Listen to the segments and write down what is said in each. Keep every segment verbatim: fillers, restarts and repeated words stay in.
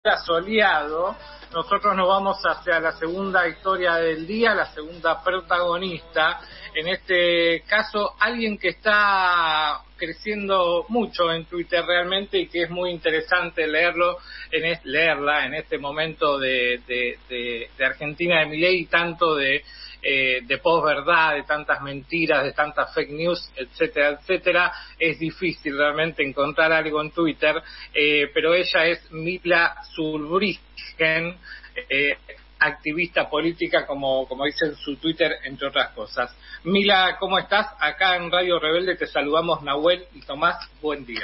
soleado, nosotros nos vamos hacia la segunda historia del día, la segunda protagonista, en este caso alguien que está creciendo mucho en Twitter realmente y que es muy interesante leerlo, en es, leerla en este momento de, de, de, de Argentina de Milei y tanto de Eh, de posverdad, de tantas mentiras, de tantas fake news, etcétera, etcétera. Es difícil realmente encontrar algo en Twitter, eh, pero ella es Mila Zurbriggen, eh, activista política, como, como dice en su Twitter, entre otras cosas. Mila, ¿cómo estás? Acá en Radio Rebelde te saludamos Nahuel y Tomás, buen día.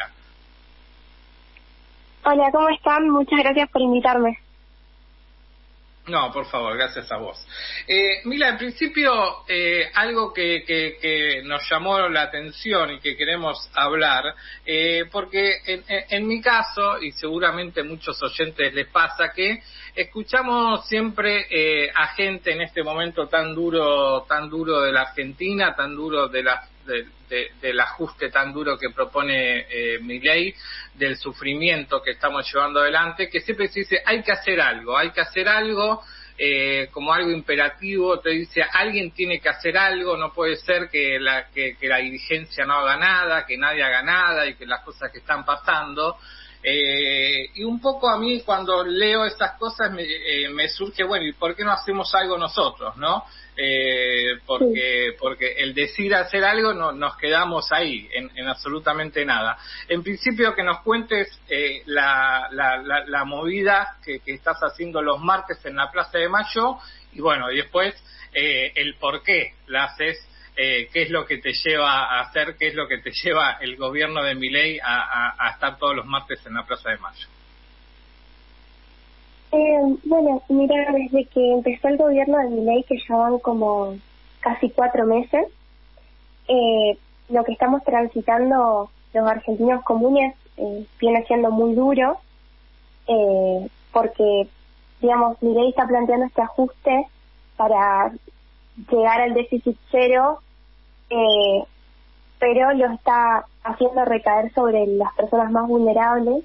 Hola, ¿cómo están? Muchas gracias por invitarme. No, por favor, gracias a vos. Eh, Mila, en principio, eh, algo que, que, que nos llamó la atención y que queremos hablar, eh, porque en, en, en mi caso, y seguramente a muchos oyentes les pasa, que escuchamos siempre eh, a gente en este momento tan duro, tan duro de la Argentina, tan duro de la De, de, del ajuste tan duro que propone eh, Milei, del sufrimiento que estamos llevando adelante, que siempre se dice hay que hacer algo, hay que hacer algo, eh, como algo imperativo, te dice alguien tiene que hacer algo, no puede ser que la, que, que la dirigencia no haga nada, que nadie haga nada y que las cosas que están pasando. Eh, y un poco a mí cuando leo estas cosas me, eh, me surge, bueno, ¿y por qué no hacemos algo nosotros, no? Eh, porque sí. porque el decir hacer algo no nos quedamos ahí en, en absolutamente nada. En principio que nos cuentes eh, la, la, la, la movida que, que estás haciendo los martes en la Plaza de Mayo y bueno, y después eh, el por qué la haces, eh, qué es lo que te lleva a hacer, qué es lo que te lleva el gobierno de Milei a, a, a estar todos los martes en la Plaza de Mayo. Eh, bueno, mira, desde que empezó el gobierno de Milei, que ya van como casi cuatro meses, eh, lo que estamos transitando los argentinos comunes eh, viene siendo muy duro, eh, porque, digamos, Milei está planteando este ajuste para llegar al déficit cero, eh, pero lo está haciendo recaer sobre las personas más vulnerables.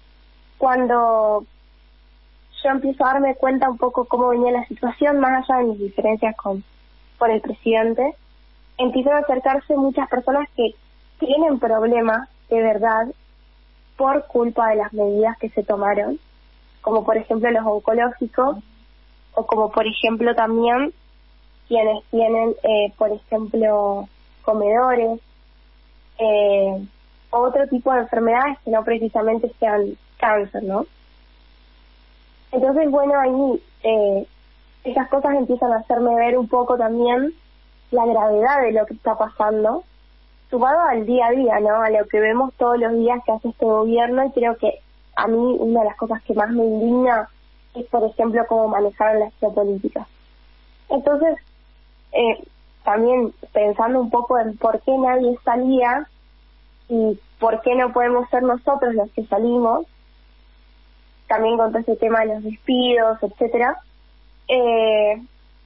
Cuando yo empiezo a darme cuenta un poco cómo venía la situación, más allá de mis diferencias con, con el presidente, empiezan a acercarse muchas personas que tienen problemas de verdad por culpa de las medidas que se tomaron, como por ejemplo los oncológicos, o como por ejemplo también quienes tienen, eh, por ejemplo, comedores, eh, otro tipo de enfermedades que no precisamente sean cáncer, ¿no? Entonces, bueno, ahí eh, esas cosas empiezan a hacerme ver un poco también la gravedad de lo que está pasando, sumado al día a día, ¿no? A lo que vemos todos los días que hace este gobierno, y creo que a mí una de las cosas que más me indigna es, por ejemplo, cómo manejaron las geopolíticas. Entonces, eh, también pensando un poco en por qué nadie salía y por qué no podemos ser nosotros los que salimos, también con todo ese tema de los despidos, etcétera, eh,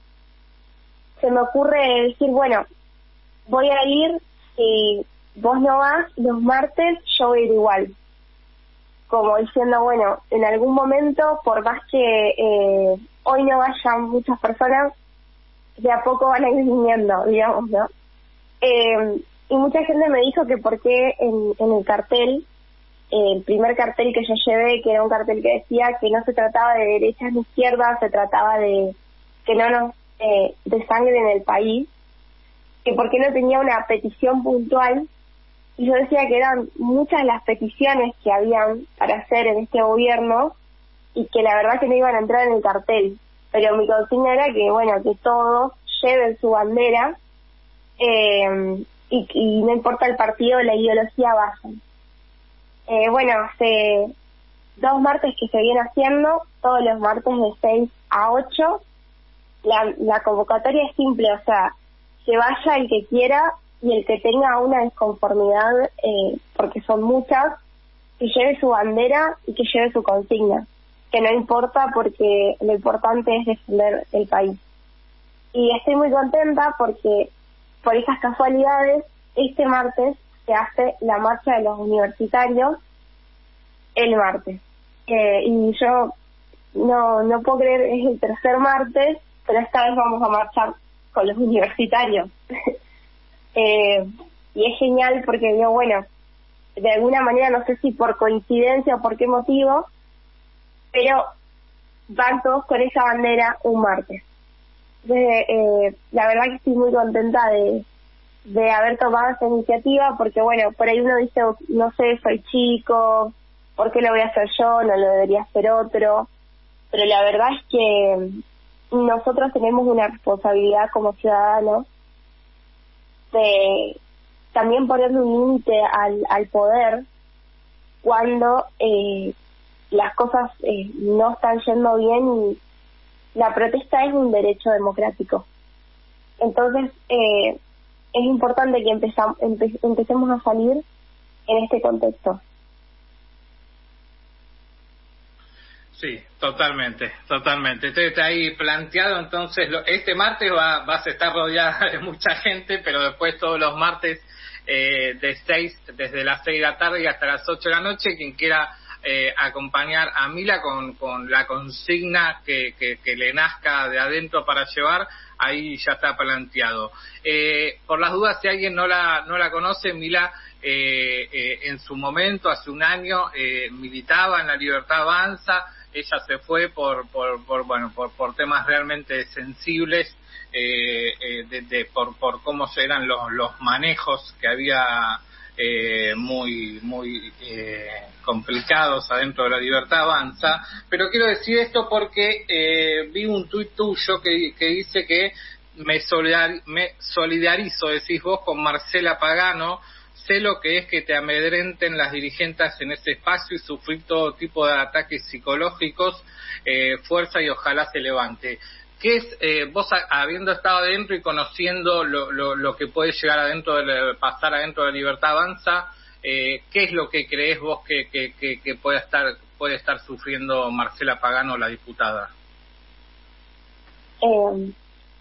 se me ocurre decir, bueno, voy a ir, si vos no vas los martes, yo voy a ir igual. Como diciendo, bueno, en algún momento, por más que eh, hoy no vayan muchas personas, de a poco van a ir viniendo, digamos, ¿no? Eh, y mucha gente me dijo que por qué en, en el cartel, el primer cartel que yo llevé, que era un cartel que decía que no se trataba de derechas ni izquierdas, se trataba de que no nos eh, desangren el país, que por qué no tenía una petición puntual, y yo decía que eran muchas las peticiones que habían para hacer en este gobierno, y que la verdad que no iban a entrar en el cartel, pero mi consigna era que, bueno, que todos lleven su bandera, eh, y, y no importa el partido o la ideología, vayan. Eh, bueno, hace dos martes que se viene haciendo, todos los martes de seis a ocho. La, la convocatoria es simple, o sea, que vaya el que quiera y el que tenga una desconformidad, eh, porque son muchas, que lleve su bandera y que lleve su consigna, que no importa porque lo importante es defender el país. Y estoy muy contenta porque, por esas casualidades, este martes se hace la marcha de los universitarios el martes. Eh, y yo no no puedo creer, es el tercer martes, pero esta vez vamos a marchar con los universitarios. eh, y es genial porque digo, bueno, de alguna manera, no sé si por coincidencia o por qué motivo, pero van todos con esa bandera un martes. Entonces, eh, la verdad que estoy muy contenta de, de haber tomado esa iniciativa, porque bueno, por ahí uno dice, no sé, soy chico, ¿por qué lo voy a hacer yo? No lo debería hacer otro. Pero la verdad es que nosotros tenemos una responsabilidad como ciudadanos de también ponerle un límite al, al poder cuando eh, las cosas eh, no están yendo bien, y la protesta es un derecho democrático. Entonces, eh, es importante que empezam, empe, empecemos a salir en este contexto. Sí, totalmente, totalmente. Entonces está ahí planteado, entonces lo, este martes va, vas a estar rodeada de mucha gente, pero después todos los martes eh, de seis, desde las seis de la tarde y hasta las ocho de la noche, quien quiera eh, acompañar a Mila con, con la consigna que, que, que le nazca de adentro para llevar, ahí ya está planteado. Eh, por las dudas, si alguien no la, no la conoce, Mila eh, eh, en su momento, hace un año, eh, militaba en La Libertad Avanza. Ella se fue por, por, por bueno, por, por temas realmente sensibles, eh, eh, de, de, por, por cómo eran los, los manejos que había eh, muy, muy eh, complicados adentro de La Libertad Avanza. Pero quiero decir esto porque eh, vi un tuit tuyo que, que dice que me, solidar, me solidarizo, decís vos, con Marcela Pagano. Sé lo que es que te amedrenten las dirigentes en ese espacio y sufrir todo tipo de ataques psicológicos, eh, fuerza y ojalá se levante. ¿Qué es, eh, vos habiendo estado adentro y conociendo lo, lo, lo que puede llegar adentro, de la, pasar adentro de Libertad Avanza, eh, qué es lo que crees vos que, que, que, que puede estar puede estar sufriendo Marcela Pagano, la diputada? Eh,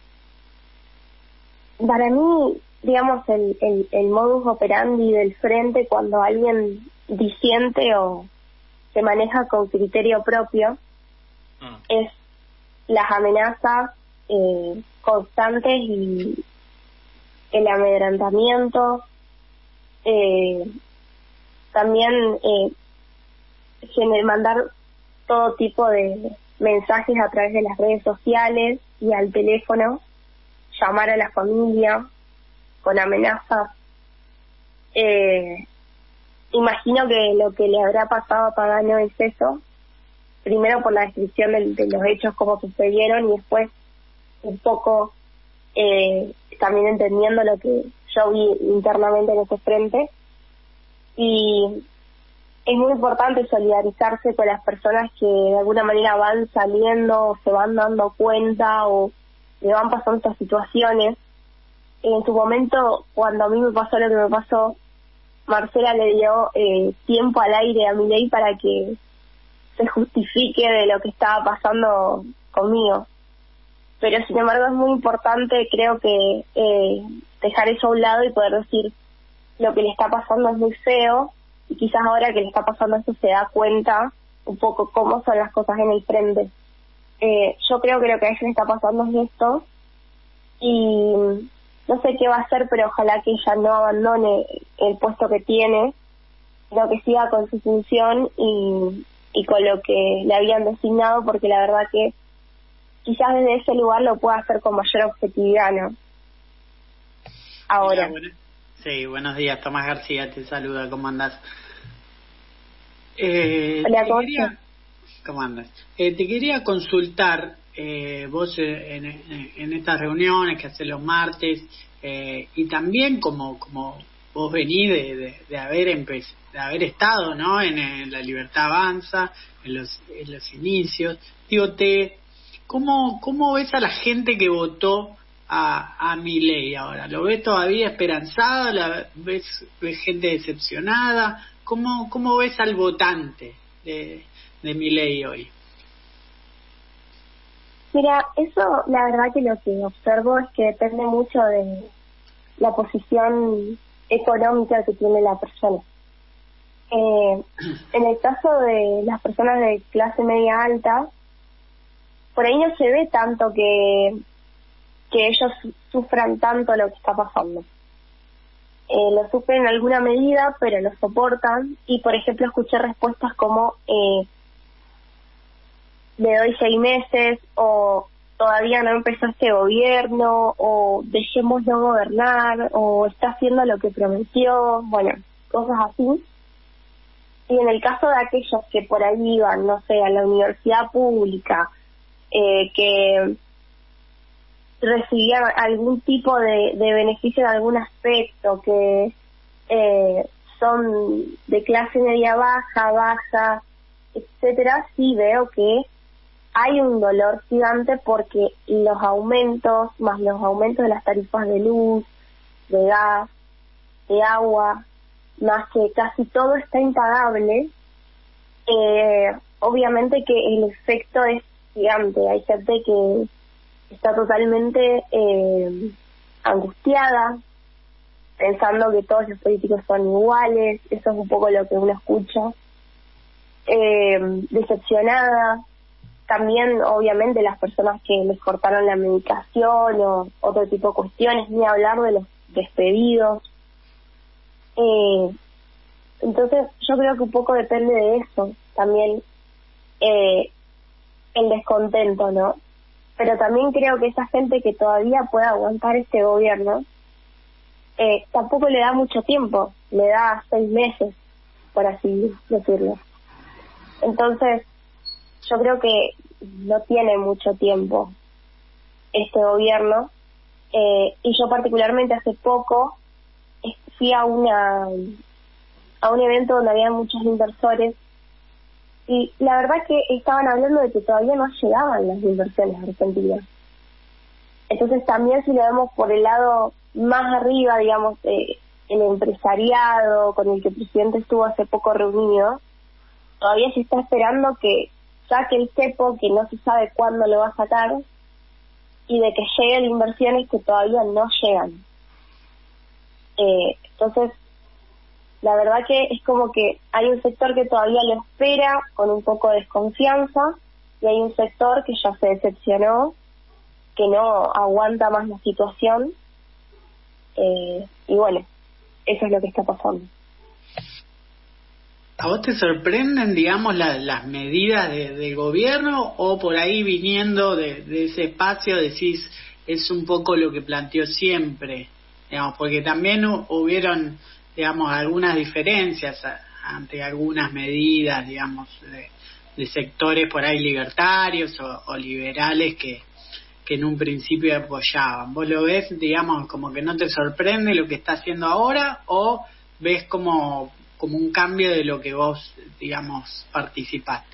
para mí, digamos, el, el, el modus operandi del frente, cuando alguien disiente o se maneja con criterio propio, mm. es las amenazas eh, constantes y el amedrentamiento, eh, también eh, mandar todo tipo de mensajes a través de las redes sociales y al teléfono, llamar a la familia con amenazas. Eh, imagino que lo que le habrá pasado a Pagano es eso, primero por la descripción de, de los hechos como sucedieron, y después un poco eh, también entendiendo lo que yo vi internamente en ese frente. Y es muy importante solidarizarse con las personas que de alguna manera van saliendo, o se van dando cuenta, o le van pasando estas situaciones. En su momento, cuando a mí me pasó lo que me pasó, Marcela le dio eh, tiempo al aire a Milei para que se justifique de lo que estaba pasando conmigo. Pero sin embargo es muy importante, creo que eh, dejar eso a un lado y poder decir lo que le está pasando es muy feo, y quizás ahora que le está pasando esto se da cuenta un poco cómo son las cosas en el frente. Eh, yo creo que lo que a ella le está pasando es esto, y no sé qué va a hacer, pero ojalá que ella no abandone el puesto que tiene, sino que siga con su función y, y con lo que le habían designado, porque la verdad que quizás desde ese lugar lo pueda hacer con mayor objetividad, ¿no? Ahora. Hola, bueno. Sí, buenos días, Tomás García te saluda, ¿cómo andás? Eh, Hola, ¿cómo estás? ¿Cómo andas? Eh, te quería consultar, eh, vos eh, en, en estas reuniones que haces los martes, eh, y también como como vos venís de, de, de haber empe- de haber estado, ¿no? En, en La Libertad Avanza, en los en los inicios, digo, te ¿cómo cómo ves a la gente que votó a, a Milei ahora? ¿Lo ves todavía esperanzado? ¿La ves, ves gente decepcionada? ¿Cómo cómo ves al votante de de Milei hoy? Mira, eso la verdad que lo que observo es que depende mucho de la posición económica que tiene la persona. Eh, en el caso de las personas de clase media alta, por ahí no se ve tanto que, que ellos sufran tanto lo que está pasando. Eh, lo sufren en alguna medida, pero lo soportan. Y, por ejemplo, escuché respuestas como eh, le doy seis meses, o todavía no empezó este gobierno, o dejemos no gobernar, o está haciendo lo que prometió, bueno, cosas así. Y en el caso de aquellos que por ahí iban, no sé, a la universidad pública, eh, que recibían algún tipo de, de beneficio en algún aspecto, que eh, son de clase media baja, baja, etcétera, sí veo que hay un dolor gigante porque los aumentos, más los aumentos de las tarifas de luz, de gas, de agua, más que casi todo está impagable, eh, obviamente que el efecto es gigante. Hay gente que está totalmente eh, angustiada, pensando que todos los políticos son iguales, eso es un poco lo que uno escucha, eh, decepcionada. También, obviamente, las personas que les cortaron la medicación o otro tipo de cuestiones, ni hablar de los despedidos. Eh, entonces, yo creo que un poco depende de eso, también eh, el descontento, ¿no? Pero también creo que esa gente que todavía puede aguantar este gobierno, eh, tampoco le da mucho tiempo, le da seis meses, por así decirlo. Entonces, yo creo que no tiene mucho tiempo este gobierno, eh, y yo particularmente hace poco fui a una a un evento donde había muchos inversores y la verdad que estaban hablando de que todavía no llegaban las inversiones argentinas. Entonces también, si lo vemos por el lado más arriba, digamos, eh, el empresariado con el que el presidente estuvo hace poco reunido, todavía se está esperando que saque el cepo, que no se sabe cuándo lo va a sacar, y de que lleguen inversiones que todavía no llegan. Eh, entonces, la verdad que es como que hay un sector que todavía lo espera con un poco de desconfianza, y hay un sector que ya se decepcionó, que no aguanta más la situación, eh, y bueno, eso es lo que está pasando. ¿A vos te sorprenden, digamos, la, las medidas de, del gobierno, o por ahí viniendo de, de ese espacio decís es un poco lo que planteó siempre? Digamos, porque también hubieron, digamos, algunas diferencias a, ante algunas medidas, digamos, de, de sectores por ahí libertarios o, o liberales que, que en un principio apoyaban. ¿Vos lo ves, digamos, como que no te sorprende lo que está haciendo ahora, o ves como, como un cambio de lo que vos, digamos, participaste?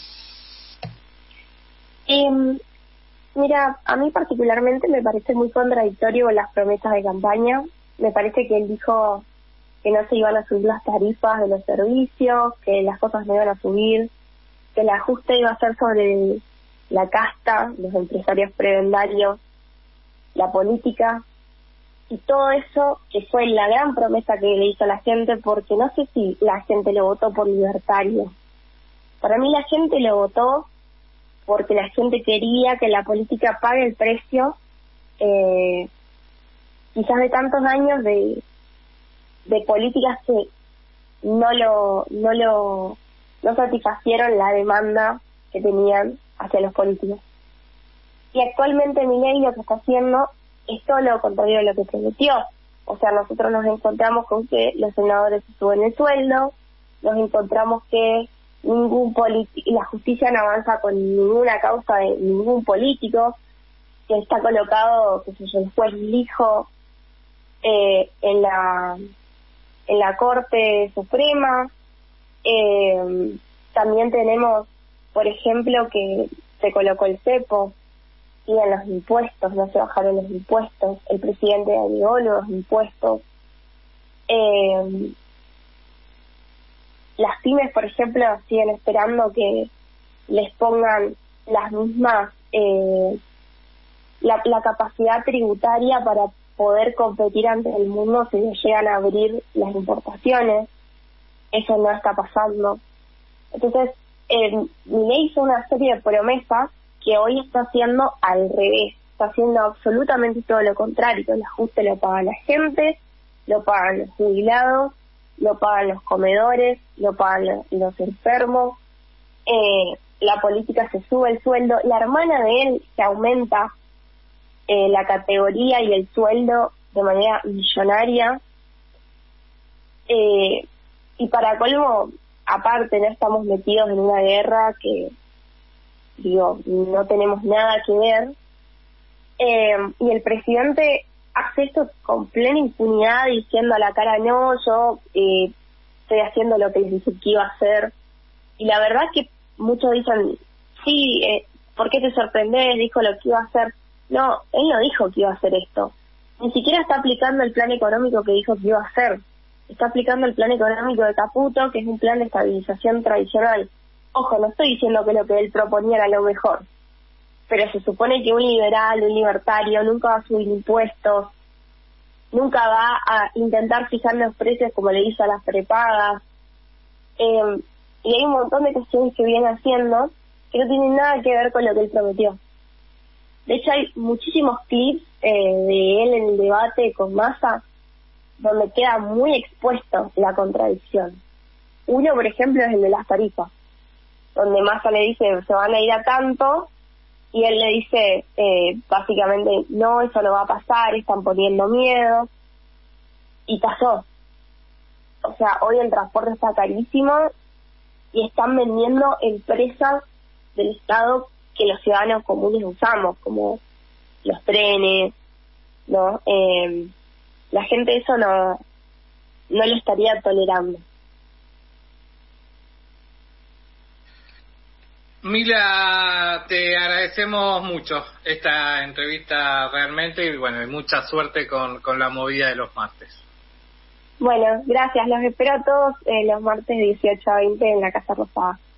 Eh... Mira, a mí particularmente me parece muy contradictorio las promesas de campaña. Me parece que él dijo que no se iban a subir las tarifas de los servicios, que las cosas no iban a subir, que el ajuste iba a ser sobre la casta, los empresarios prebendarios, la política, y todo eso que fue la gran promesa que le hizo a la gente, porque no sé si la gente lo votó por libertario. Para mí la gente lo votó porque la gente quería que la política pague el precio, eh, quizás de tantos años de de políticas que no lo no lo no satisfacieron la demanda que tenían hacia los políticos. Y actualmente Milei lo que está haciendo es todo lo contrario de lo que prometió. O sea, nosotros nos encontramos con que los senadores se suben el sueldo, nos encontramos que ningún político, la justicia no avanza con ninguna causa de ningún político, que está colocado, qué sé yo, el juez Lijo eh, en la en la Corte Suprema. Eh, también tenemos, por ejemplo, que se colocó el cepo, y en los impuestos, no se bajaron los impuestos, el presidente agregó los impuestos. Eh, Las pymes, por ejemplo, siguen esperando que les pongan las mismas, eh, la, la capacidad tributaria para poder competir ante el mundo si llegan a abrir las importaciones. eso no está pasando. Entonces, eh, Milei hizo una serie de promesas que hoy está haciendo al revés, está haciendo absolutamente todo lo contrario. El ajuste lo paga la gente, lo pagan los jubilados, lo pagan los comedores, lo pagan los, los enfermos, eh, la política se sube el sueldo, la hermana de él se aumenta eh, la categoría y el sueldo de manera millonaria, eh, y para colmo, aparte no estamos metidos en una guerra que, digo, no tenemos nada que ver, eh, y el presidente hace esto con plena impunidad, diciendo a la cara, no, yo eh, estoy haciendo lo que les dije que iba a hacer. Y la verdad que muchos dicen, sí, eh, ¿por qué te sorprendés? Dijo lo que iba a hacer. No, él no dijo que iba a hacer esto. Ni siquiera está aplicando el plan económico que dijo que iba a hacer. Está aplicando el plan económico de Caputo, que es un plan de estabilización tradicional. Ojo, no estoy diciendo que lo que él proponía era lo mejor, pero se supone que un liberal, un libertario, nunca va a subir impuestos, nunca va a intentar fijar los precios como le hizo a las prepagas, eh, y hay un montón de cuestiones que viene haciendo que no tienen nada que ver con lo que él prometió. De hecho, hay muchísimos clips eh, de él en el debate con Massa donde queda muy expuesto la contradicción. Uno, por ejemplo, es el de las tarifas, donde Massa le dice se van a ir a tanto, y él le dice, eh, básicamente, no, eso no va a pasar, están poniendo miedo, y pasó. O sea, hoy el transporte está carísimo, y están vendiendo empresas del Estado que los ciudadanos comunes usamos, como los trenes, ¿no? Eh, la gente eso no, no lo estaría tolerando. Mila, te agradecemos mucho esta entrevista realmente, y bueno, y mucha suerte con, con la movida de los martes. Bueno, gracias, los espero a todos eh, los martes de dieciocho a veinte en la Casa Rosada.